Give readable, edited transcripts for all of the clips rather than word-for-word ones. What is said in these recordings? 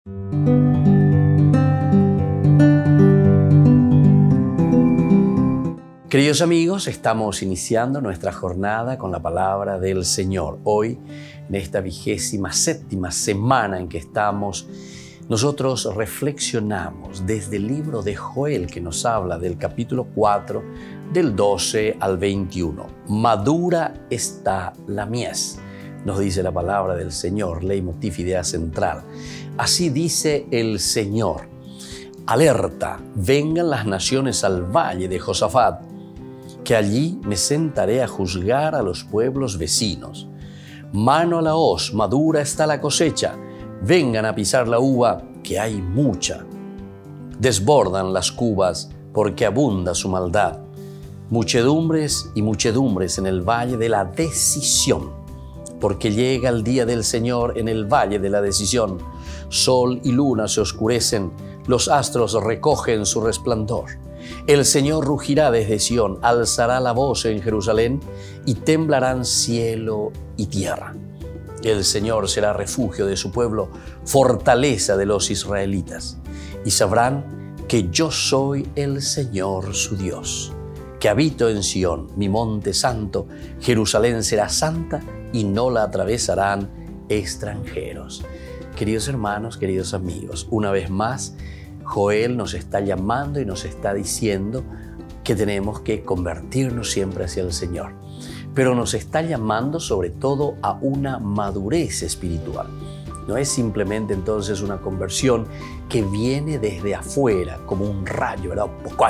Queridos amigos, estamos iniciando nuestra jornada con la palabra del Señor. Hoy, en esta 27ª semana en que estamos, nosotros reflexionamos desde el libro de Joel, que nos habla del capítulo 4, del 12 al 21. Madura está la mies, nos dice la palabra del Señor, leitmotiv, idea central. Así dice el Señor: alerta, vengan las naciones al valle de Josafat, que allí me sentaré a juzgar a los pueblos vecinos. Mano a la hoz, madura está la cosecha, vengan a pisar la uva, que hay mucha. Desbordan las cubas, porque abunda su maldad. Muchedumbres y muchedumbres en el valle de la decisión, porque llega el día del Señor en el valle de la decisión. Sol y luna se oscurecen, los astros recogen su resplandor. El Señor rugirá desde Sión, alzará la voz en Jerusalén y temblarán cielo y tierra. El Señor será refugio de su pueblo, fortaleza de los israelitas. Y sabrán que yo soy el Señor su Dios, que habito en Sión, mi monte santo. Jerusalén será santa y no la atravesarán extranjeros. Queridos hermanos, queridos amigos, una vez más, Joel nos está llamando y nos está diciendo que tenemos que convertirnos siempre hacia el Señor. Pero nos está llamando sobre todo a una madurez espiritual. No es simplemente entonces una conversión que viene desde afuera, como un rayo, ¿verdad?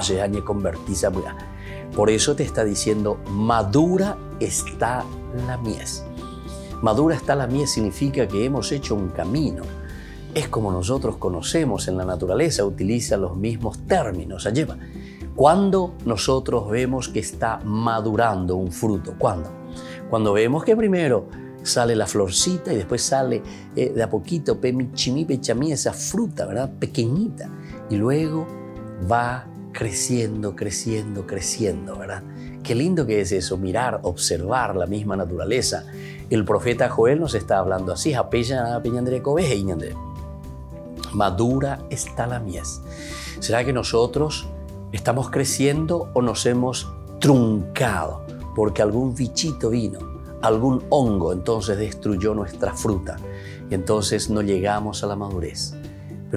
Por eso te está diciendo, madura está la mies. Madura está la mies significa que hemos hecho un camino. Es como nosotros conocemos en la naturaleza, utiliza los mismos términos. Alleva. Cuando nosotros vemos que está madurando un fruto, ¿cuándo? Cuando vemos que primero sale la florcita y después sale de a poquito, esa fruta, ¿verdad? Pequeñita. Y luego va creciendo, ¿verdad? Qué lindo que es eso, mirar, observar la misma naturaleza. El profeta Joel nos está hablando así, madura está la mies. ¿Será que nosotros estamos creciendo o nos hemos truncado porque algún bichito vino, algún hongo entonces destruyó nuestra fruta y entonces no llegamos a la madurez? Pero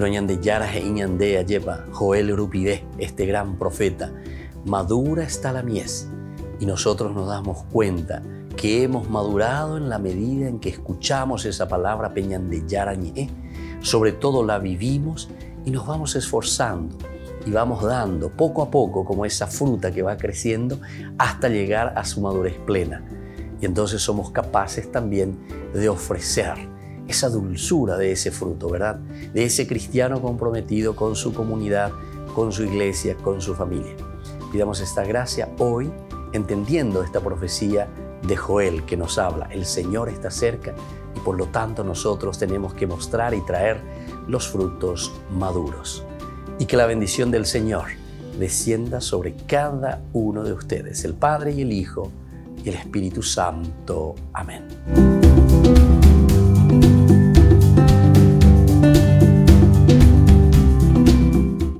Joel Rupide, este gran profeta, madura está la mies, y nosotros nos damos cuenta que hemos madurado en la medida en que escuchamos esa palabra peñandeyarañe. Sobre todo la vivimos y nos vamos esforzando y vamos dando poco a poco como esa fruta que va creciendo hasta llegar a su madurez plena. Y entonces somos capaces también de ofrecer esa dulzura de ese fruto, ¿verdad? De ese cristiano comprometido con su comunidad, con su iglesia, con su familia. Pidamos esta gracia hoy, entendiendo esta profecía de Joel que nos habla, el Señor está cerca y por lo tanto nosotros tenemos que mostrar y traer los frutos maduros. Y que la bendición del Señor descienda sobre cada uno de ustedes, el Padre y el Hijo y el Espíritu Santo. Amén.